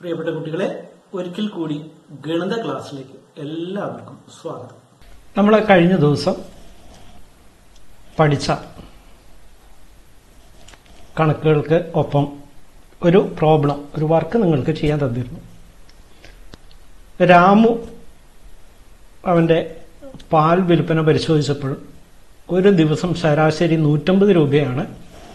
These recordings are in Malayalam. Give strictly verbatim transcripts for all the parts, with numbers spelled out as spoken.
പ്രിയപ്പെട്ട കുട്ടികളെ, ഒരിക്കൽ കൂടി ഗണിത ക്ലാസ്സിലേക്ക് എല്ലാവർക്കും സ്വാഗതം. നമ്മൾ കഴിഞ്ഞ ദിവസം പഠിച്ച കണക്കുകൾക്ക് ഒപ്പം ഒരു പ്രോബ്ലം, ഒരു വർക്ക് നിങ്ങൾക്ക് ചെയ്യാൻ തന്നിരുന്നു. രാമു അവന്റെ പാൽ വിൽപ്പന പരിശോധിച്ചപ്പോൾ ഒരു ദിവസം ശരാശരി നൂറ്റമ്പത് രൂപയാണ്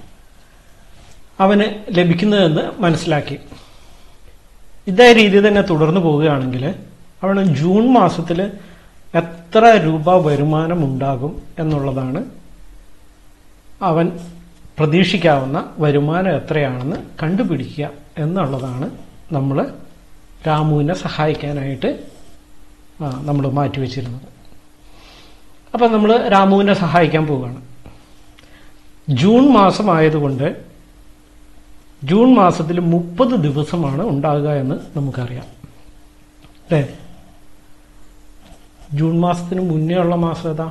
അവന് ലഭിക്കുന്നതെന്ന് മനസ്സിലാക്കി. ഇതേ രീതി തന്നെ തുടർന്നു പോവുകയാണെങ്കിൽ അവന് ജൂൺ മാസത്തിൽ എത്ര രൂപ വരുമാനം ഉണ്ടാകും എന്നുള്ളതാണ്, അവൻ പ്രതീക്ഷിക്കാവുന്ന വരുമാനം എത്രയാണെന്ന് കണ്ടുപിടിക്കുക എന്നുള്ളതാണ് നമ്മൾ രാമുവിനെ സഹായിക്കാനായിട്ട് നമ്മൾ മാറ്റിവെച്ചിരുന്നത്. അപ്പം നമ്മൾ രാമുവിനെ സഹായിക്കാൻ പോവുകയാണ്. ജൂൺ മാസമായതുകൊണ്ട് ജൂൺ മാസത്തിൽ മുപ്പത് ദിവസമാണ് ഉണ്ടാകുക എന്ന് നമുക്കറിയാം, അല്ലേ? ജൂൺ മാസത്തിന് മുന്നേ ഉള്ള മാസം ഏതാ?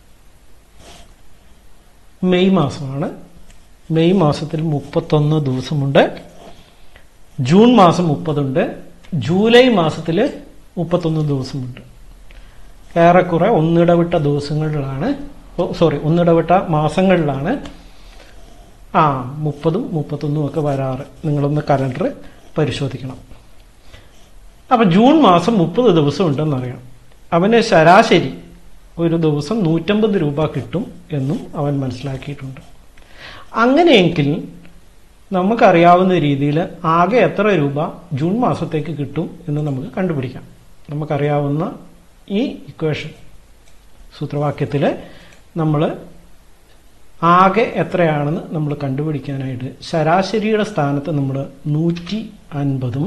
മെയ് മാസമാണ്. മെയ് മാസത്തിൽ മുപ്പത്തൊന്ന് ദിവസമുണ്ട്. ജൂൺ മാസം മുപ്പതുണ്ട്. ജൂലൈ മാസത്തിൽ മുപ്പത്തൊന്ന് ദിവസമുണ്ട്. ഏറെക്കുറെ ഒന്നിടവിട്ട ദിവസങ്ങളിലാണ്, സോറി ഒന്നിടവിട്ട മാസങ്ങളിലാണ് ആ മുപ്പതും മുപ്പത്തൊന്നും ഒക്കെ വരാറ്. നിങ്ങളൊന്ന് കലണ്ടർ പരിശോധിക്കണം. അപ്പൊ ജൂൺ മാസം മുപ്പത് ദിവസം ഉണ്ടെന്നറിയാം. അവന് ശരാശരി ഒരു ദിവസം നൂറ്റമ്പത് രൂപ കിട്ടും എന്നും അവൻ മനസ്സിലാക്കിയിട്ടുണ്ട്. അങ്ങനെയെങ്കിൽ നമുക്കറിയാവുന്ന രീതിയിൽ ആകെ എത്ര രൂപ ജൂൺ മാസത്തേക്ക് കിട്ടും എന്ന് നമുക്ക് കണ്ടുപിടിക്കാം. നമുക്കറിയാവുന്ന ഈ ഇക്വേഷൻ സൂത്രവാക്യത്തിൽ നമ്മൾ ആകെ എത്രയാണെന്ന് നമ്മൾ കണ്ടുപിടിക്കാനായിട്ട് ശരാശരിയുടെ സ്ഥാനത്ത് നമ്മൾ നൂറ്റി അൻപതും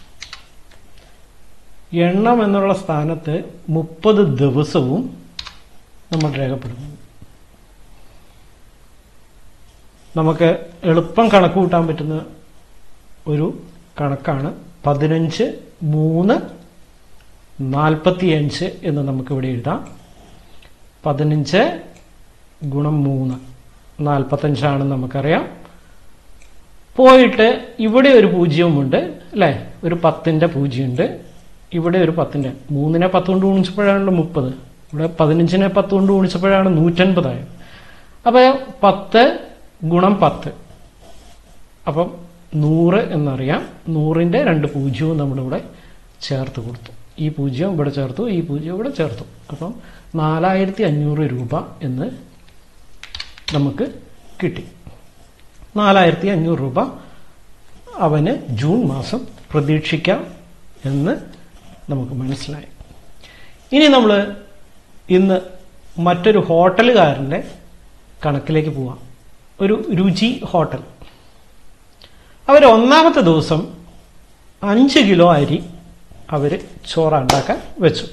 എണ്ണം എന്നുള്ള സ്ഥാനത്ത് മുപ്പത് ദിവസവും നമ്മൾ രേഖപ്പെടുത്തുന്നു. നമുക്ക് എളുപ്പം കണക്ക് കൂട്ടാൻ പറ്റുന്ന ഒരു കണക്കാണ് പതിനഞ്ച് മൂന്ന് നാൽപ്പത്തിയഞ്ച് എന്ന് നമുക്കിവിടെ എഴുതാം. പതിനഞ്ച് ഗുണം മൂന്ന് നാൽപ്പത്തഞ്ചാണെന്ന് നമുക്കറിയാം. പോയിട്ട് ഇവിടെ ഒരു പൂജ്യവുമുണ്ട്, അല്ലേ? ഒരു പത്തിന്റെ പൂജ്യമുണ്ട്. ഇവിടെ ഒരു പത്തിന്റെ, മൂന്നിനെ പത്ത് കൊണ്ട് ഗുണിച്ചപ്പോഴാണല്ലോ മുപ്പത്. ഇവിടെ പതിനഞ്ചിനെ പത്ത് കൊണ്ട് ഗുണിച്ചപ്പോഴാണ് നൂറ്റൻപതായത്. അപ്പൊ പത്ത് ഗുണം പത്ത്, അപ്പം നൂറ് എന്നറിയാം. നൂറിന്റെ രണ്ട് പൂജ്യവും നമ്മളിവിടെ ചേർത്ത് കൊടുത്തു. ഈ പൂജ്യം ഇവിടെ ചേർത്തു, ഈ പൂജ്യം ഇവിടെ ചേർത്തു. അപ്പം നാലായിരത്തി അഞ്ഞൂറ് രൂപ എന്ന് നമുക്ക് കിട്ടി. നാലായിരത്തി അഞ്ഞൂറ് രൂപ അവന് ജൂൺ മാസം പ്രതീക്ഷിക്കാം എന്ന് നമുക്ക് മനസ്സിലായി. ഇനി നമ്മൾ ഇന്ന് മറ്റൊരു ഹോട്ടലുകാരൻ്റെ കണക്കിലേക്ക് പോവാം. ഒരു രുചി ഹോട്ടൽ. അവർ ഒന്നാമത്തെ ദിവസം അഞ്ച് കിലോ അരി അവർ ചോറുണ്ടാക്കാൻ വെച്ചു.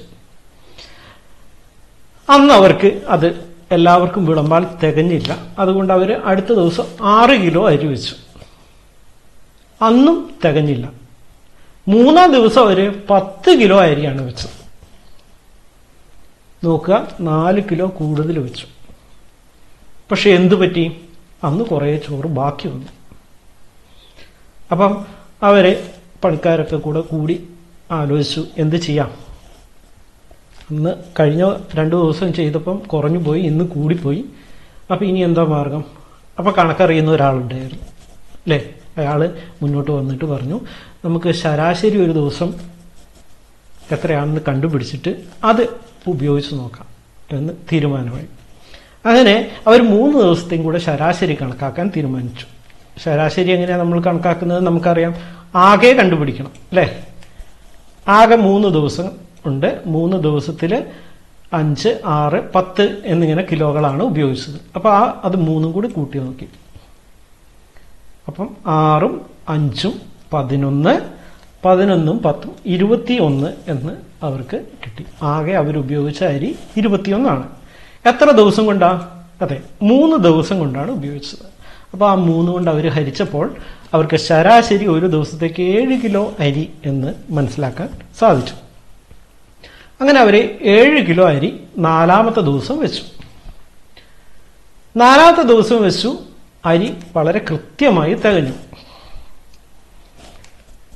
അന്ന് അവർക്ക് അത് എല്ലാവർക്കും വിളമ്പാൻ തികഞ്ഞില്ല. അതുകൊണ്ട് അവർ അടുത്ത ദിവസം ആറ് കിലോ അരി വെച്ചു. അന്നും തികഞ്ഞില്ല. മൂന്നാം ദിവസം അവർ പത്ത് കിലോ അരിയാണ് വെച്ചത്. നോക്കുക, നാല് കിലോ കൂടുതൽ വെച്ചു. പക്ഷെ എന്തു പറ്റി? അന്ന് കുറേ ചോറ് ബാക്കി വന്നു. അപ്പം അവര് പണിക്കാരൊക്കെ കൂടെ കൂടി ആലോചിച്ചു, എന്ത് ചെയ്യാം? ഇന്ന് കഴിഞ്ഞ രണ്ടു ദിവസം ചെയ്തപ്പം കുറഞ്ഞു പോയി, ഇന്ന് കൂടിപ്പോയി. അപ്പം ഇനി എന്താ മാർഗം? അപ്പം കണക്കറിയുന്ന ഒരാളുണ്ടായിരുന്നു, അല്ലേ? അയാൾ മുന്നോട്ട് വന്നിട്ട് പറഞ്ഞു, നമുക്ക് ശരാശരി ഒരു ദിവസം എത്രയാണെന്ന് കണ്ടുപിടിച്ചിട്ട് അത് ഉപയോഗിച്ച് നോക്കാം എന്ന് തീരുമാനമായി. അങ്ങനെ അവർ മൂന്ന് ദിവസത്തെയും കൂടെ ശരാശരി കണക്കാക്കാൻ തീരുമാനിച്ചു. ശരാശരി എങ്ങനെയാണ് നമ്മൾ കണക്കാക്കുന്നത്? നമുക്കറിയാം, ആകെ കണ്ടുപിടിക്കണം, അല്ലേ? ആകെ മൂന്ന് ദിവസം ഉണ്ട്. മൂന്ന് ദിവസത്തിൽ അഞ്ച് ആറ് പത്ത് എന്നിങ്ങനെ കിലോകളാണ് ഉപയോഗിച്ചത്. അപ്പൊ ആ അത് മൂന്നും കൂടി കൂട്ടി നോക്കി. അപ്പം ആറും അഞ്ചും പതിനൊന്ന്, പതിനൊന്നും പത്തും ഇരുപത്തി ഒന്ന് എന്ന് അവർക്ക് കിട്ടി. ആകെ അവരുപയോഗിച്ച അരി ഇരുപത്തിയൊന്നാണ്. എത്ര ദിവസം കൊണ്ടാ? അതെ, മൂന്ന് ദിവസം കൊണ്ടാണ് ഉപയോഗിച്ചത്. അപ്പൊ ആ മൂന്ന് കൊണ്ട് അവർ ഹരിച്ചപ്പോൾ അവർക്ക് ശരാശരി ഒരു ദിവസത്തേക്ക് ഏഴ് കിലോ അരി എന്ന് മനസ്സിലാക്കാൻ സാധിച്ചു. അങ്ങനെ അവര് ഏഴ് കിലോ അരി നാലാമത്തെ ദിവസം വെച്ചു. നാലാമത്തെ ദിവസം വെച്ചു അരി വളരെ കൃത്യമായി തികഞ്ഞു.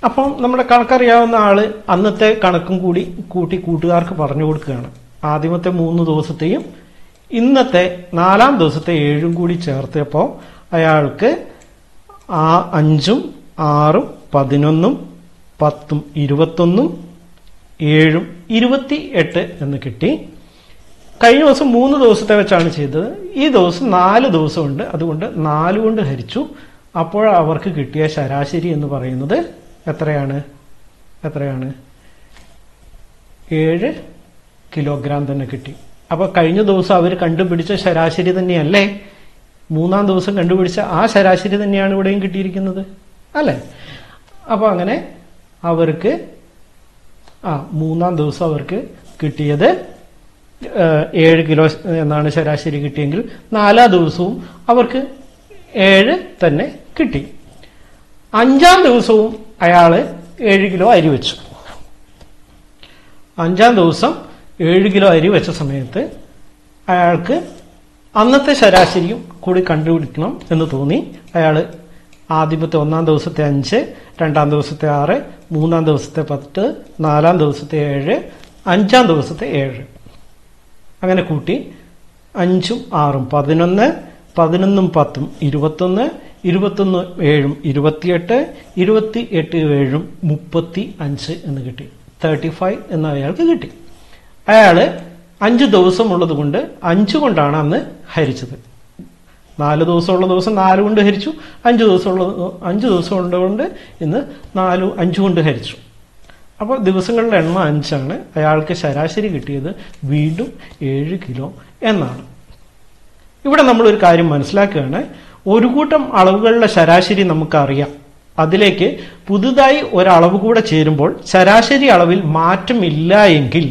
അപ്പം നമ്മുടെ കണക്കറിയാവുന്ന ആള് അന്നത്തെ കണക്കും കൂടി കൂട്ടി കൂട്ടുകാർക്ക് പറഞ്ഞു കൊടുക്കുകയാണ്. ആദ്യമത്തെ മൂന്ന് ദിവസത്തെയും ഇന്നത്തെ നാലാം ദിവസത്തെ ഏഴും കൂടി ചേർത്തപ്പോൾ അയാൾക്ക് ആ അഞ്ചും ആറും പതിനൊന്നും പത്തും ഇരുപത്തൊന്നും ഏഴും ഇരുപത്തി എട്ട് എന്ന് കിട്ടി. കഴിഞ്ഞ ദിവസം മൂന്ന് ദിവസത്തെ വെച്ചാണ് ചെയ്തത്. ഈ ദിവസം നാല് ദിവസമുണ്ട്, അതുകൊണ്ട് നാല് കൊണ്ട് ഹരിച്ചു. അപ്പോൾ അവർക്ക് കിട്ടിയ ശരാശരി എന്ന് പറയുന്നത് എത്രയാണ് എത്രയാണ് ഏഴ് കിലോഗ്രാം തന്നെ കിട്ടി. അപ്പൊ കഴിഞ്ഞ ദിവസം അവർ കണ്ടുപിടിച്ച ശരാശരി തന്നെയല്ലേ മൂന്നാം ദിവസം കണ്ടുപിടിച്ച ആ ശരാശരി തന്നെയാണ് ഇവിടെയും കിട്ടിയിരിക്കുന്നത് അല്ലേ? അപ്പൊ അങ്ങനെ അവർക്ക് ആ മൂന്നാം ദിവസം അവർക്ക് കിട്ടിയത് ഏഴ് കിലോ എന്നാണ് ശരാശരി കിട്ടിയെങ്കിൽ നാലാം ദിവസവും അവർക്ക് ഏഴ് തന്നെ കിട്ടി. അഞ്ചാം ദിവസവും അയാള് ഏഴ് കിലോ അരി വെച്ചു. അഞ്ചാം ദിവസം ഏഴ് കിലോ അരി വെച്ച സമയത്ത് അയാൾക്ക് അന്നത്തെ ശരാശരിയും കൂടി കണ്ടുപിടിക്കണം എന്ന് തോന്നി. അയാള് ആദ്യമത്തെ ഒന്നാം ദിവസത്തെ അഞ്ച്, രണ്ടാം ദിവസത്തെ ആറ്, മൂന്നാം ദിവസത്തെ പത്ത്, നാലാം ദിവസത്തെ ഏഴ്, അഞ്ചാം ദിവസത്തെ ഏഴ് അങ്ങനെ കൂട്ടി. അഞ്ചും ആറും പതിനൊന്ന്, പതിനൊന്നും പത്തും ഇരുപത്തൊന്ന്, ഇരുപത്തൊന്ന് ഏഴും ഇരുപത്തിയെട്ട്, ഇരുപത്തി എട്ട് ഏഴും മുപ്പത്തി അഞ്ച് എന്ന് കിട്ടി. തേർട്ടി ഫൈവ് എന്ന് അയാൾക്ക് കിട്ടി. അയാള് അഞ്ച് ദിവസം ഉള്ളത് കൊണ്ട് അഞ്ച് കൊണ്ടാണ് അന്ന് ഹരിച്ചത്. നാല് ദിവസമുള്ള ദിവസം നാല് കൊണ്ട് ഹരിച്ചു. അഞ്ച് ദിവസമുള്ള അഞ്ച് ദിവസം ഉള്ളതുകൊണ്ട് ഇന്ന് നാല് അഞ്ചു കൊണ്ട് ഹരിച്ചു. അപ്പോൾ ദിവസങ്ങളുടെ എണ്ണം അഞ്ചാണ്. അയാൾക്ക് ശരാശരി കിട്ടിയത് വീണ്ടും ഏഴ് കിലോ എന്നാണ്. ഇവിടെ നമ്മളൊരു കാര്യം മനസ്സിലാക്കുകയാണ്. ഒരു കൂട്ടം അളവുകളുടെ ശരാശരി നമുക്കറിയാം. അതിലേക്ക് പുതുതായി ഒരളവ് കൂടെ ചേരുമ്പോൾ ശരാശരി അളവിൽ മാറ്റമില്ല എങ്കിൽ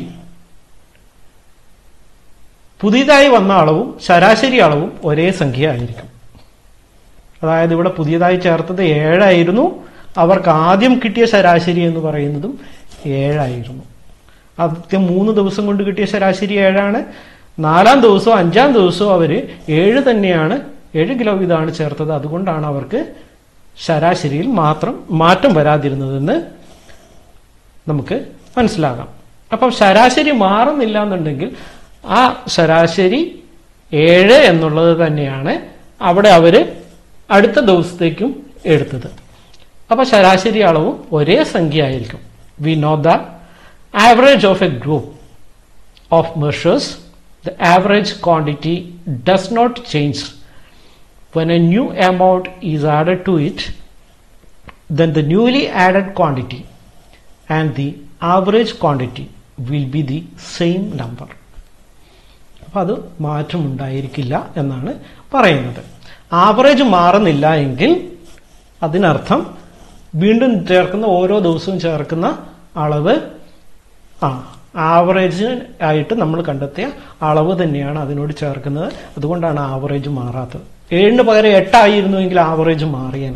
പുതിയതായി വന്ന അളവും ശരാശരി അളവും ഒരേ സംഖ്യ ആയിരിക്കും. അതായത് ഇവിടെ പുതിയതായി ചേർത്തത് ഏഴായിരുന്നു. അവർക്ക് ആദ്യം കിട്ടിയ ശരാശരി എന്ന് പറയുന്നതും ഏഴായിരുന്നു. ആദ്യത്തെ മൂന്ന് ദിവസം കൊണ്ട് കിട്ടിയ ശരാശരി ഏഴാണ്. നാലാം ദിവസവും അഞ്ചാം ദിവസവും അവര് ഏഴ് തന്നെയാണ്, ഏഴ് കിലോ വീതമാണ് ചേർത്തത്. അതുകൊണ്ടാണ് അവർക്ക് ശരാശരിയിൽ മാത്രം മാറ്റം വരാതിരുന്നതെന്ന് നമുക്ക് മനസ്സിലാകാം. അപ്പം ശരാശരി മാറുന്നില്ല എന്നുണ്ടെങ്കിൽ ആ ശരാശരി ഏഴ് എന്നുള്ളത് തന്നെയാണ് അവിടെ അവര് അടുത്ത ദിവസത്തേക്കും എടുത്തത്. അപ്പൊ ശരാശരി അളവും ഒരേ സംഖ്യ ആയിരിക്കും. We know the average of a group of measures, the average quantity does not change. When a new amount is added to it, then the newly added quantity and the average quantity will be the same number. അപ്പോൾ അത് മാറ്റമുണ്ടായിരിക്കില്ല എന്നാണ് പറയുന്നത്. ആവറേജ് മാറുന്നില്ല എങ്കിൽ അതിനർത്ഥം വീണ്ടും ചേർക്കുന്ന ഓരോ ദിവസവും ചേർക്കുന്ന അളവ് ആ ആവറേജ് ആയിട്ട് നമ്മൾ കണ്ടെത്തിയ അളവ് തന്നെയാണ് അതിനോട് ചേർക്കുന്നത്. അതുകൊണ്ടാണ് ആവറേജ് മാറാത്തത്. ഏഴിന് പകരം എട്ടായിരുന്നുവെങ്കിൽ ആവറേജ് മാറിയാണ്.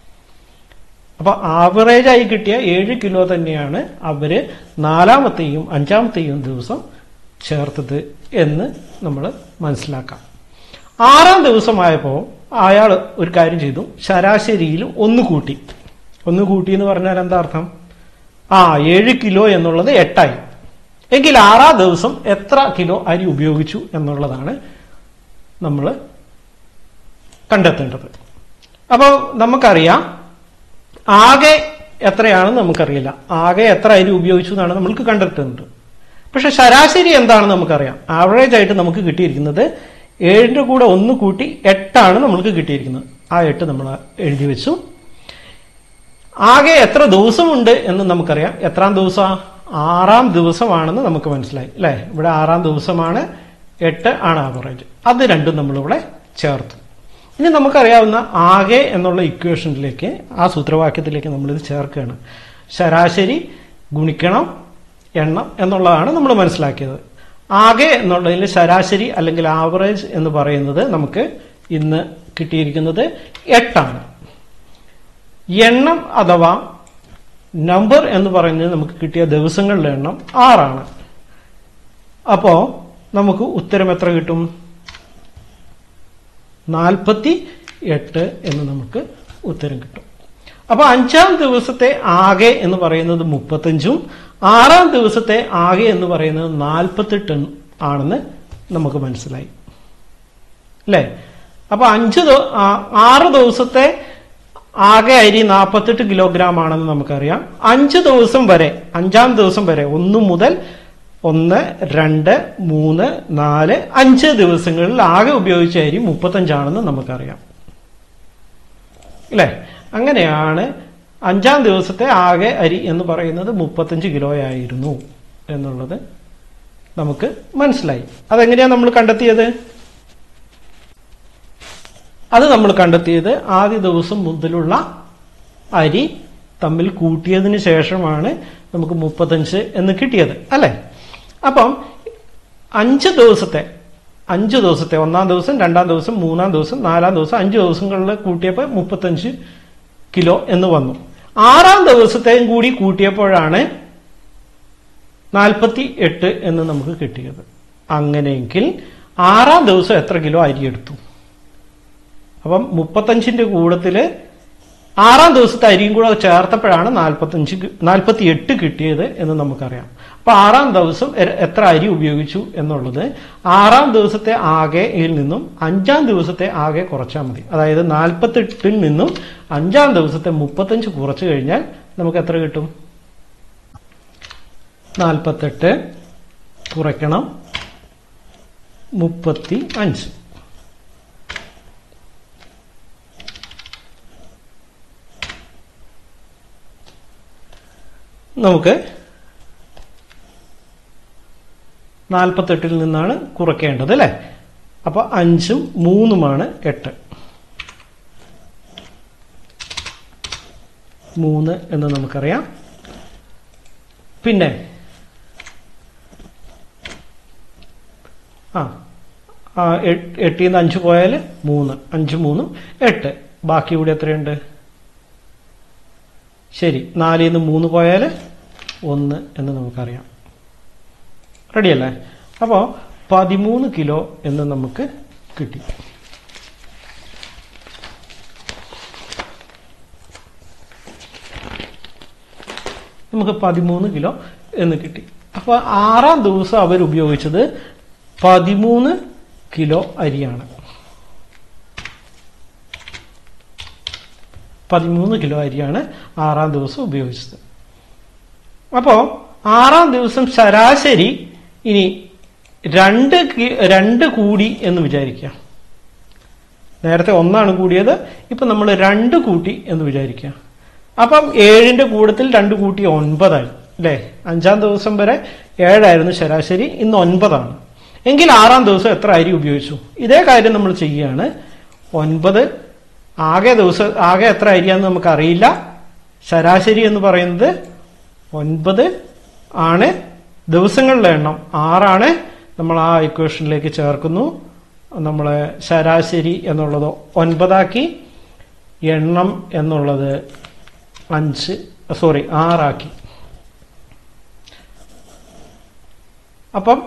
അപ്പൊ ആവറേജ് ആയി കിട്ടിയ ഏഴ് കിലോ തന്നെയാണ് അവര് നാലാമത്തെയും അഞ്ചാമത്തെയും ദിവസം ചേർത്തത് എന്ന് നമ്മൾ മനസ്സിലാക്കാം. ആറാം ദിവസമായപ്പോൾ അയാൾ ഒരു കാര്യം ചെയ്തു. ശരാശരിയിൽ ഒന്ന് കൂട്ടി. ഒന്ന് കൂട്ടി എന്ന് പറഞ്ഞാൽ എന്താ അർത്ഥം? ആ ഏഴ് കിലോ എന്നുള്ളത് എട്ടായി. എങ്കിൽ ആറാം ദിവസം എത്ര കിലോ അരി ഉപയോഗിച്ചു എന്നുള്ളതാണ് നമ്മൾ കണ്ടെത്തേണ്ടത്. അപ്പോൾ നമുക്കറിയാം ആകെ എത്രയാണെന്ന് നമുക്കറിയില്ല. ആകെ എത്ര അരി ഉപയോഗിച്ചു എന്നാണ് നമ്മൾക്ക് കണ്ടെത്തേണ്ടത്. പക്ഷെ ശരാശരി എന്താണെന്ന് നമുക്കറിയാം. ആവറേജ് ആയിട്ട് നമുക്ക് കിട്ടിയിരിക്കുന്നത് ഏഴിന്റെ കൂടെ ഒന്ന് കൂട്ടി എട്ടാണ് നമ്മൾക്ക് കിട്ടിയിരിക്കുന്നത്. ആ എട്ട് നമ്മൾ എഴുതി വെച്ചു. ആകെ എത്ര ദിവസമുണ്ട് എന്ന് നമുക്കറിയാം. എത്രാം ദിവസം? ആറാം ദിവസമാണെന്ന് നമുക്ക് മനസ്സിലായി അല്ലെ? ഇവിടെ ആറാം ദിവസമാണ്, എട്ട് ആണ് ആവറേജ്. അത് രണ്ടും നമ്മളിവിടെ ചേർത്തു. ഇനി നമുക്കറിയാവുന്ന ആകെ എന്നുള്ള ഇക്വേഷനിലേക്ക്, ആ സൂത്രവാക്യത്തിലേക്ക് നമ്മളിത് ചേർക്കുകയാണ്. ശരാശരി ഗുണിക്കണം എണ്ണം എന്നുള്ളതാണ് നമ്മൾ മനസ്സിലാക്കിയത്. ആകെ എന്നുള്ളതിൽ ശരാശരി അല്ലെങ്കിൽ ആവറേജ് എന്ന് പറയുന്നത് നമുക്ക് ഇന്ന് കിട്ടിയിരിക്കുന്നത് എട്ടാണ്. എണ്ണം അഥവാ നമ്പർ എന്ന് പറയുന്നത് നമുക്ക് കിട്ടിയ ദിവസങ്ങളുടെ എണ്ണം ആറാണ്. അപ്പോ നമുക്ക് ഉത്തരം എത്ര കിട്ടും? നാൽപ്പത്തി എട്ട് എന്ന് നമുക്ക് ഉത്തരം കിട്ടും. അപ്പൊ അഞ്ചാം ദിവസത്തെ ആകെ എന്ന് പറയുന്നത് മുപ്പത്തഞ്ചും ആറാം ദിവസത്തെ ആകെ എന്ന് പറയുന്നത് നാൽപ്പത്തെട്ടും ആണെന്ന് നമുക്ക് മനസ്സിലായി അല്ലെ. അപ്പൊ അഞ്ച് ആറ് ദിവസത്തെ ആകെ അരി നാൽപ്പത്തെട്ട് കിലോഗ്രാം ആണെന്ന് നമുക്കറിയാം. അഞ്ച് ദിവസം വരെ അഞ്ചാം ദിവസം വരെ ഒന്ന് മുതൽ ഒന്ന് രണ്ട് മൂന്ന് നാല് അഞ്ച് ദിവസങ്ങളിൽ ആകെ ഉപയോഗിച്ച അരി മുപ്പത്തഞ്ചാണെന്ന് നമുക്കറിയാം അല്ലെ. അങ്ങനെയാണ് അഞ്ചാം ദിവസത്തെ ആകെ അരി എന്ന് പറയുന്നത് മുപ്പത്തഞ്ച് കിലോ ആയിരുന്നു എന്നുള്ളത് നമുക്ക് മനസ്സിലായി. അതെങ്ങനെയാ നമ്മൾ കണ്ടെത്തിയത്? അത് നമ്മൾ കണ്ടെത്തിയത് ആദ്യ ദിവസം മുതലുള്ള അരി തമ്മിൽ കൂട്ടിയതിന് ശേഷമാണ് നമുക്ക് മുപ്പത്തഞ്ച് എന്ന് കിട്ടിയത് അല്ലെ. അപ്പം അഞ്ച് ദിവസത്തെ അഞ്ച് ദിവസത്തെ ഒന്നാം ദിവസം രണ്ടാം ദിവസം മൂന്നാം ദിവസം നാലാം ദിവസം അഞ്ച് ദിവസങ്ങളിൽ കൂട്ടിയപ്പോൾ മുപ്പത്തഞ്ച് കിലോ എന്ന് വന്നു. ആറാം ദിവസത്തെയും കൂടി കൂട്ടിയപ്പോഴാണ് നാൽപ്പത്തി എട്ട് എന്ന് നമുക്ക് കിട്ടിയത്. അങ്ങനെയെങ്കിൽ ആറാം ദിവസം എത്ര കിലോ അരി എടുത്തു? അപ്പം മുപ്പത്തഞ്ചിന്റെ കൂടത്തില് ആറാം ദിവസത്തെ അരിയും കൂടെ ചേർത്തപ്പോഴാണ് നാൽപ്പത്തഞ്ച് നാൽപ്പത്തി എട്ട് കിട്ടിയത് എന്ന് നമുക്കറിയാം. അപ്പൊ ആറാം ദിവസം എത്ര അരി ഉപയോഗിച്ചു എന്നുള്ളത് ആറാം ദിവസത്തെ ആകെയിൽ നിന്നും അഞ്ചാം ദിവസത്തെ ആകെ കുറച്ചാൽ മതി. അതായത് നാൽപ്പത്തെട്ടിൽ നിന്നും അഞ്ചാം ദിവസത്തെ മുപ്പത്തഞ്ച് കുറച്ചു കഴിഞ്ഞാൽ നമുക്ക് എത്ര കിട്ടും? നാൽപ്പത്തെട്ട് കുറയ്ക്കണം മുപ്പത്തി അഞ്ച്. നമുക്ക് നാൽപ്പത്തെട്ടിൽ നിന്നാണ് കുറയ്ക്കേണ്ടത് അല്ലെ. അപ്പൊ അഞ്ചും മൂന്നുമാണ് എട്ട്. മൂന്ന് എന്ന് നമുക്കറിയാം. പിന്നെ ആ എട്ടിൽ നിന്ന് അഞ്ച് പോയാൽ മൂന്ന്, അഞ്ച് മൂന്നും എട്ട്. ബാക്കി ഇവിടെ എത്രയുണ്ട്? ശരി, നാലിൽ നിന്ന് മൂന്ന് പോയാൽ ഒന്ന് എന്ന് നമുക്കറിയാം. റെഡിയല്ലേ? അപ്പോ പതിമൂന്ന് കിലോ എന്ന് നമുക്ക് കിട്ടി. നമുക്ക് പതിമൂന്ന് കിലോ എന്ന് കിട്ടി. അപ്പൊ ആറാം ദിവസം അവർ ഉപയോഗിച്ചത് പതിമൂന്ന് കിലോ അരിയാണ്. പതിമൂന്ന് കിലോ അരിയാണ് ആറാം ദിവസം ഉപയോഗിച്ചത്. അപ്പോ ആറാം ദിവസം ശരാശരി ഇനി രണ്ട് രണ്ട് കൂടി എന്ന് വിചാരിക്കുക. നേരത്തെ ഒന്നാണ് കൂടിയത്, ഇപ്പൊ നമ്മൾ രണ്ട് കൂട്ടി എന്ന് വിചാരിക്കുക. അപ്പം ഏഴിന്റെ കൂടത്തിൽ രണ്ട് കൂട്ടി ഒൻപതായി അല്ലെ. അഞ്ചാം ദിവസം വരെ ഏഴായിരുന്നു ശരാശരി, ഇന്ന് ഒൻപതാണ്. എങ്കിൽ ആറാം ദിവസം എത്ര അരി ഉപയോഗിച്ചു? ഇതേ കാര്യം നമ്മൾ ചെയ്യുകയാണ്. ഒൻപത് ആകെ ദിവസം ആകെ എത്ര അരിയാന്ന് നമുക്ക് അറിയില്ല. ശരാശരി എന്ന് പറയുന്നത് ഒൻപത് ആണ്. ദിവസങ്ങളുടെ എണ്ണം ആറാണ്. നമ്മൾ ആ ഇക്വേഷനിലേക്ക് ചേർക്കുന്നു. നമ്മളെ ശരാശരി എന്നുള്ളത് ഒൻപതാക്കി, എണ്ണം എന്നുള്ളത് അഞ്ച് സോറി ആറാക്കി. അപ്പം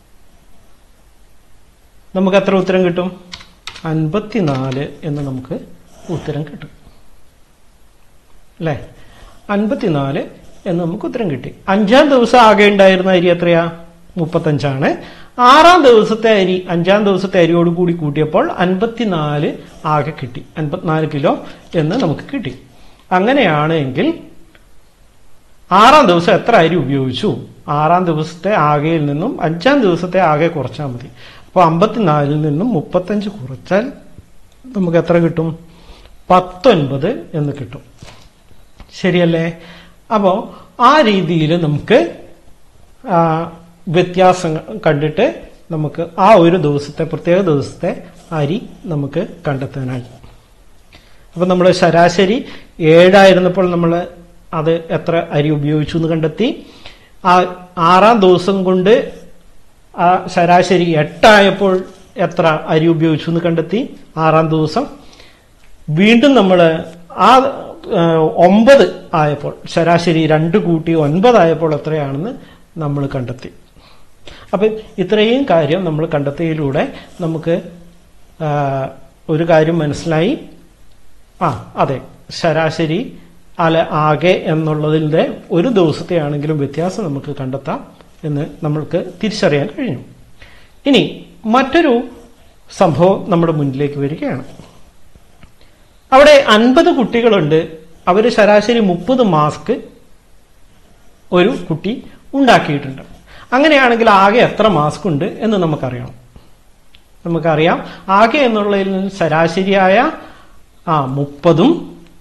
നമുക്ക് എത്ര ഉത്തരം കിട്ടും? അൻപത്തിനാല് എന്ന് നമുക്ക് ഉത്തരം കിട്ടും അല്ലെ. അൻപത്തിനാല് എന്ന് നമുക്ക് ഉത്തരം കിട്ടി. അഞ്ചാം ദിവസം ആകെ ഉണ്ടായിരുന്ന അരി എത്രയാ? മുപ്പത്തഞ്ചാണ്. ആറാം ദിവസത്തെ അരി അഞ്ചാം ദിവസത്തെ അരിയോട് കൂടി കൂട്ടിയപ്പോൾ അൻപത്തിനാല് ആകെ കിട്ടി. അൻപത്തിനാല് കിലോ എന്ന് നമുക്ക് കിട്ടി. അങ്ങനെയാണ് എങ്കിൽ ആറാം ദിവസം എത്ര അരി ഉപയോഗിച്ചു? ആറാം ദിവസത്തെ ആകെയിൽ നിന്നും അഞ്ചാം ദിവസത്തെ ആകെ കുറച്ചാൽ മതി. അപ്പൊ അമ്പത്തിനാലിൽ നിന്നും മുപ്പത്തഞ്ച് കുറച്ചാൽ നമുക്ക് എത്ര കിട്ടും? പത്തൊൻപത് എന്ന് കിട്ടും. ശരിയല്ലേ? അപ്പോ ആ രീതിയിൽ നമുക്ക് വ്യത്യാസം കണ്ടിട്ട് നമുക്ക് ആ ഒരു ദിവസത്തെ പ്രത്യേക ദിവസത്തെ അരി നമുക്ക് കണ്ടെത്താനായി. അപ്പൊ നമ്മൾ ശരാശരി ഏഴായിരുന്നപ്പോൾ നമ്മൾ അത് എത്ര അരി ഉപയോഗിച്ചു എന്ന് കണ്ടെത്തി. ആ ആറാം ദിവസം കൊണ്ട് ആ ശരാശരി എട്ടായപ്പോൾ എത്ര അരി ഉപയോഗിച്ചു എന്ന് കണ്ടെത്തി. ആറാം ദിവസം വീണ്ടും നമ്മൾ ആ ഒമ്പത് ആയപ്പോൾ ശരാശരി രണ്ട് കൂട്ടി ഒൻപതായപ്പോൾ എത്രയാണെന്ന് നമ്മൾ കണ്ടെത്തി. അപ്പൊ ഇത്രയും കാര്യം നമ്മൾ കണ്ടെത്തിയതിലൂടെ നമുക്ക് ഒരു കാര്യം മനസ്സിലായി. ആ അതെ, ശരാശരി അല്ല ആകെ എന്നുള്ളതിൻ്റെ ഒരു ദിവസത്തെ ആണെങ്കിലും വ്യത്യാസം നമുക്ക് കണ്ടെത്താം എന്ന് നമ്മൾക്ക് തിരിച്ചറിയാൻ കഴിഞ്ഞു. ഇനി മറ്റൊരു സംഭവം നമ്മുടെ മുന്നിലേക്ക് വരികയാണ്. അവിടെ അൻപത് കുട്ടികളുണ്ട്. അവർ ശരാശരി മുപ്പത് മാസ്ക് ഒരു കുട്ടി ഉണ്ടാക്കിയിട്ടുണ്ട്. അങ്ങനെയാണെങ്കിൽ ആകെ എത്ര മാസ്ക് ഉണ്ട് എന്ന് നമുക്കറിയണം. നമുക്കറിയാം ആകെ എന്നുള്ളതിൽ നിന്ന് ശരാശരിയായ ആ മുപ്പതും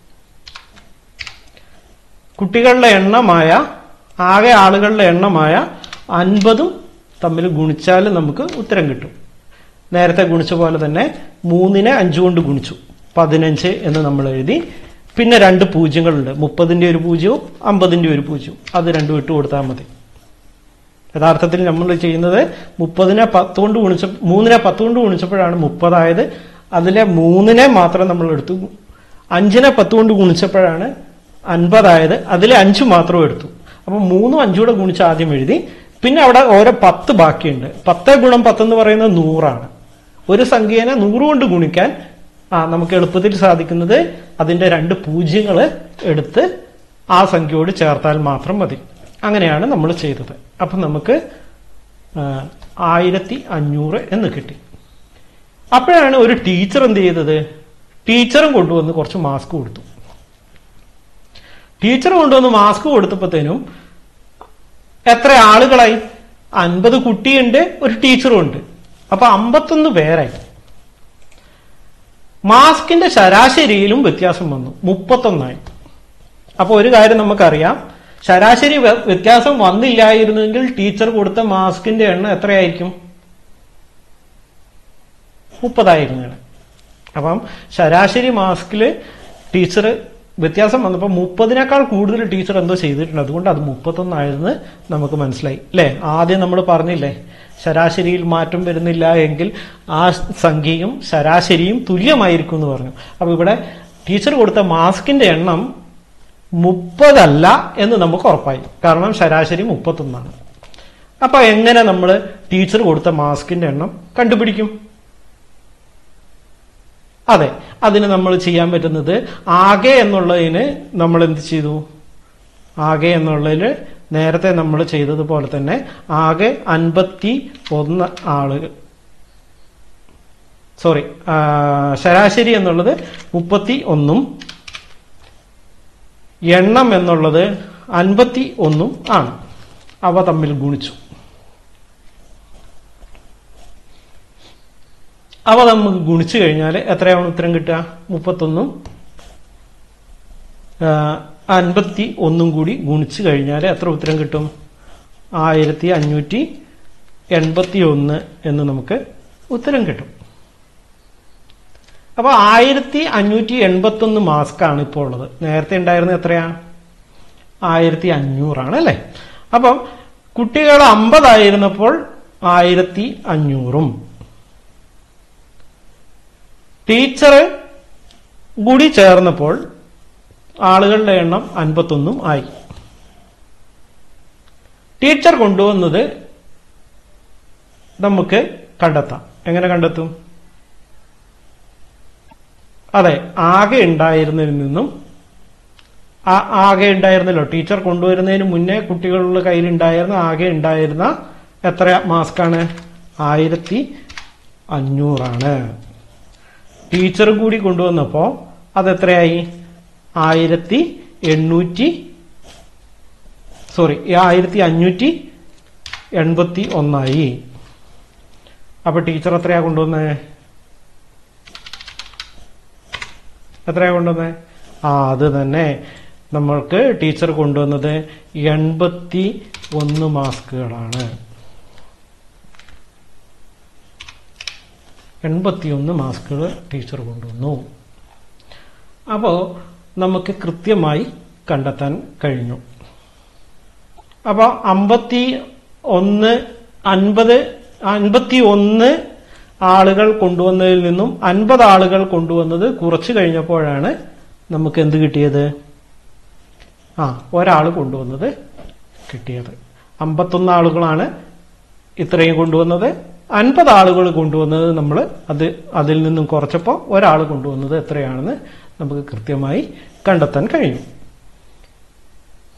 കുട്ടികളുടെ എണ്ണമായ ആകെ ആളുകളുടെ എണ്ണമായ അൻപതും തമ്മിൽ ഗുണിച്ചാൽ നമുക്ക് ഉത്തരം കിട്ടും. നേരത്തെ ഗുണിച്ച പോലെ തന്നെ മൂന്നിനെ അഞ്ചു കൊണ്ട് ഗുണിച്ചു, പതിനഞ്ച് എന്ന് നമ്മൾ എഴുതി. പിന്നെ രണ്ട് പൂജ്യങ്ങളുണ്ട്, മുപ്പതിന്റെ ഒരു പൂജ്യവും അമ്പതിന്റെ ഒരു പൂജ്യവും. അത് രണ്ടും ഇട്ട് കൊടുത്താൽ മതി. യഥാർത്ഥത്തിൽ നമ്മൾ ചെയ്യുന്നത് മുപ്പതിനെ പത്ത് കൊണ്ട് ഗുണിച്ച മൂന്നിനെ പത്ത് കൊണ്ട് ഗുണിച്ചപ്പോഴാണ് മുപ്പതായത്. അതിലെ മൂന്നിനെ മാത്രം നമ്മൾ എടുത്തു. അഞ്ചിനെ പത്ത് കൊണ്ട് ഗുണിച്ചപ്പോഴാണ് അൻപതായത്. അതിലെ അഞ്ച് മാത്രം എടുത്തു. അപ്പൊ മൂന്നും അഞ്ചൂടെ ഗുണിച്ച് ആദ്യം എഴുതി. പിന്നെ അവിടെ ഓരോ പത്ത് ബാക്കിയുണ്ട്. പത്ത് ഗുണം പത്ത് എന്ന് പറയുന്നത് നൂറാണ്. ഒരു സംഖ്യേനെ നൂറ് കൊണ്ട് ഗുണിക്കാൻ ആ നമുക്ക് എളുപ്പത്തിൽ സാധിക്കുന്നത് അതിന്റെ രണ്ട് പൂജ്യങ്ങൾ എടുത്ത് ആ സംഖ്യയോട് ചേർത്താൽ മാത്രം മതി. അങ്ങനെയാണ് നമ്മൾ ചെയ്തത്. അപ്പൊ നമുക്ക് ആയിരത്തി അഞ്ഞൂറ് എന്ന് കിട്ടി. അപ്പോഴാണ് ഒരു ടീച്ചർ എന്ത് ചെയ്തത്? ടീച്ചറും കൊണ്ടുവന്ന് കുറച്ച് മാസ്ക് കൊടുത്തു. ടീച്ചർ കൊണ്ടുവന്ന് മാസ്ക് കൊടുത്തപ്പോഴത്തേനും എത്ര ആളുകളായി? അൻപത് കുട്ടിയുണ്ട്, ഒരു ടീച്ചറും ഉണ്ട്. അപ്പൊ അമ്പത്തൊന്ന് പേരായി. മാസ്കിന്റെ ശരാശരിയിലും വ്യത്യാസം വന്നു, മുപ്പത്തൊന്നായി. അപ്പൊ ഒരു കാര്യം നമുക്കറിയാം, ശരാശരി വ്യത്യാസം വന്നില്ലായിരുന്നെങ്കിൽ ടീച്ചർ കൊടുത്ത മാസ്കിന്റെ എണ്ണം എത്രയായിരിക്കും? മുപ്പതായിരുന്നു. അപ്പം ശരാശരി മാസ്കില് ടീച്ചർ വ്യത്യാസം വന്നപ്പോൾ മുപ്പതിനേക്കാൾ കൂടുതൽ ടീച്ചർ എന്തോ ചെയ്തിട്ടുണ്ട്. അതുകൊണ്ട് അത് മുപ്പത്തൊന്നായിരുന്നു നമുക്ക് മനസ്സിലായി അല്ലെ? ആദ്യം നമ്മൾ പറഞ്ഞില്ലേ, ശരാശരിയിൽ മാറ്റം വരുന്നില്ല എങ്കിൽ ആ സംഖ്യയും ശരാശരിയും തുല്യമായിരിക്കും എന്ന് പറഞ്ഞു. അപ്പൊ ഇവിടെ ടീച്ചർ കൊടുത്ത മാസ്കിന്റെ എണ്ണം മുപ്പതല്ല എന്ന് നമുക്ക് ഉറപ്പായി. കാരണം ശരാശരി മുപ്പത്തൊന്നാണ്. അപ്പൊ എങ്ങനെ നമ്മൾ ടീച്ചർ കൊടുത്ത മാസ്കിന്റെ എണ്ണം കണ്ടുപിടിക്കും? അതെ, അതിന് നമ്മൾ ചെയ്യാൻ പറ്റുന്നത് ആകെ എന്നുള്ളതിന് നമ്മൾ എന്ത് ചെയ്തു? ആകെ എന്നുള്ളതിൽ നേരത്തെ നമ്മൾ ചെയ്തതുപോലെ തന്നെ ആകെ അൻപത്തി ഒന്ന് ആളുകൾ സോറി ശരാശരി എന്നുള്ളത് മുപ്പത്തി ഒന്നും എണ്ണം എന്നുള്ളത് അൻപത്തി ഒന്നും ആണ്. അവ തമ്മിൽ ഗുണിച്ചു. അവ നമുക്ക് ഗുണിച്ചു കഴിഞ്ഞാൽ എത്രയാണ് ഉത്തരം കിട്ടുക? മുപ്പത്തൊന്നും അൻപത്തി ഒന്നും കൂടി ഗുണിച്ചു കഴിഞ്ഞാൽ എത്ര ഉത്തരം കിട്ടും? ആയിരത്തി അഞ്ഞൂറ്റി എൺപത്തി ഒന്ന് എന്ന് നമുക്ക് ഉത്തരം കിട്ടും. അപ്പൊ ആയിരത്തി അഞ്ഞൂറ്റി എൺപത്തി ഒന്ന് മാസ്കാണ് ഇപ്പോൾ ഉള്ളത്. നേരത്തെ ഉണ്ടായിരുന്നത് എത്രയാ? ആയിരത്തി അഞ്ഞൂറാണ് അല്ലെ? അപ്പം കുട്ടികൾ അമ്പതായിരുന്നപ്പോൾ ആയിരത്തി അഞ്ഞൂറും ടീച്ചർ കൂടി ചേർന്നപ്പോൾ ആളുകളുടെ എണ്ണം അൻപത്തൊന്നും ആയി. ടീച്ചർ കൊണ്ടുവന്നത് നമുക്ക് കണ്ടെത്താം. എങ്ങനെ കണ്ടെത്തും? അതെ, ആകെ ഉണ്ടായിരുന്നതിൽ നിന്നും ആകെ ഉണ്ടായിരുന്നല്ലോ ടീച്ചർ കൊണ്ടുവരുന്നതിന് മുന്നേ കുട്ടികളുടെ കയ്യിലുണ്ടായിരുന്ന ആകെ ഉണ്ടായിരുന്ന എത്ര മാസ്കാണ്? ആയിരത്തി അഞ്ഞൂറാണ്. ടീച്ചർ കൂടി കൊണ്ടുവന്നപ്പോ അതെത്രയായി? ആയിരത്തി എണ്ണൂറ്റി സോറി ആയിരത്തി അഞ്ഞൂറ്റി എൺപത്തി ഒന്നായി. അപ്പൊ ടീച്ചർ എത്രയാ കൊണ്ടുവന്നേ? എത്രയാ കൊണ്ടുവന്നേ? ആ അത് തന്നെ, നമ്മൾക്ക് ടീച്ചർ കൊണ്ടുവന്നത് എൺപത്തി ഒന്ന് മാസ്കുകളാണ്. എൺപത്തിയൊന്ന് മാസ്കുകൾ ടീച്ചർ കൊണ്ടുവന്നു. അപ്പോ നമുക്ക് കൃത്യമായി കണ്ടെത്താൻ കഴിഞ്ഞു. അപ്പൊ അമ്പത്തി ഒന്ന് അൻപത് അൻപത്തി ഒന്ന് ആളുകൾ കൊണ്ടുവന്നതിൽ നിന്നും അൻപത് ആളുകൾ കൊണ്ടുവന്നത് കുറച്ച് കഴിഞ്ഞപ്പോഴാണ് നമുക്ക് എന്ത് കിട്ടിയത്? ആ ഒരാൾ കൊണ്ടുവന്നത് കിട്ടിയത്. അമ്പത്തൊന്ന് ആളുകളാണ് ഇത്രയും കൊണ്ടുവന്നത്. അൻപത് ആളുകൾ കൊണ്ടുവന്നത് നമ്മൾ അത് അതിൽ നിന്നും കുറച്ചപ്പോൾ ഒരാൾ കൊണ്ടുവന്നത് എത്രയാണെന്ന് നമുക്ക് കൃത്യമായി കണ്ടെത്താൻ കഴിഞ്ഞു.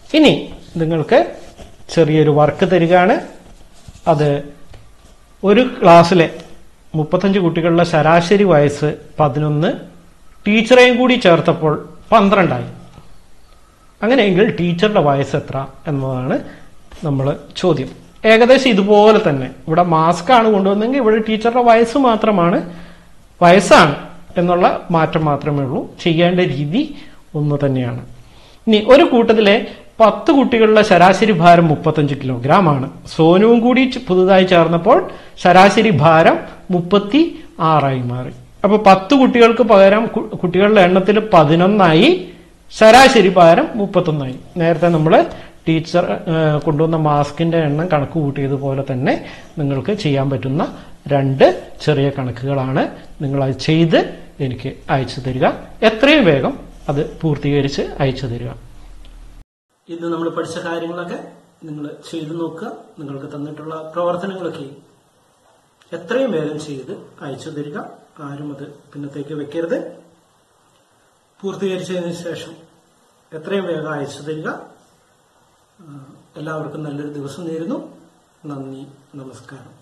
ഇനി നിങ്ങൾക്ക് ചെറിയൊരു വർക്ക് തരികയാണ്. അത് ഒരു ക്ലാസ്സിലെ മുപ്പത്തഞ്ച് കുട്ടികളുടെ ശരാശരി വയസ്സ് പതിനൊന്ന്, ടീച്ചറെയും കൂടി ചേർത്തപ്പോൾ പന്ത്രണ്ടായി. അങ്ങനെയെങ്കിൽ ടീച്ചറുടെ വയസ്സ് എത്ര എന്നതാണ് നമ്മൾ ചോദ്യം. ഏകദേശം ഇതുപോലെ തന്നെ ഇവിടെ മാസ്ക് ആണ് കൊണ്ടുവന്നെങ്കിൽ ഇവിടെ ടീച്ചറുടെ വയസ്സ് മാത്രമാണ്, വയസ്സാണ് എന്നുള്ള മാറ്റം മാത്രമേ ഉള്ളൂ. ചെയ്യേണ്ട രീതി ഒന്ന് തന്നെയാണ്. ഇനി ഒരു കൂട്ടത്തിലെ പത്ത് കുട്ടികളുടെ ശരാശരി ഭാരം മുപ്പത്തഞ്ച് കിലോഗ്രാം ആണ്. സോനുവും കൂടി പുതുതായി ചേർന്നപ്പോൾ ശരാശരി ഭാരം മുപ്പത്തി ആറായി മാറി. അപ്പൊ പത്ത് കുട്ടികൾക്ക് പകരം കുട്ടികളുടെ എണ്ണത്തിൽ പതിനൊന്നായി, ശരാശരി ഭാരം മുപ്പത്തൊന്നായി. നേരത്തെ നമ്മൾ ടീച്ചർ കൊണ്ടുവന്ന മാസ്കിന്റെ എണ്ണം കണക്ക് കൂട്ടിയതുപോലെ തന്നെ നിങ്ങൾക്ക് ചെയ്യാൻ പറ്റുന്ന രണ്ട് ചെറിയ കണക്കുകളാണ്. നിങ്ങൾ അത് ചെയ്ത് എനിക്ക് അയച്ചു തരിക. എത്രയും വേഗം അത് പൂർത്തീകരിച്ച് അയച്ചു തരിക. ഇന്ന് നമ്മൾ പഠിച്ച കാര്യങ്ങളൊക്കെ നിങ്ങൾ ചെയ്തു നോക്കുക. നിങ്ങൾക്ക് തന്നിട്ടുള്ള പ്രവർത്തനങ്ങളൊക്കെ എത്രയും വേഗം ചെയ്ത് അയച്ചു തരിക. ആരും അത് പിന്നത്തേക്ക് വെക്കരുത്. പൂർത്തീകരിച്ചതിന് ശേഷം എത്രയും വേഗം അയച്ചു തരിക. എല്ലാവർക്കും നല്ലൊരു ദിവസം നേരുന്നു. നന്ദി, നമസ്കാരം.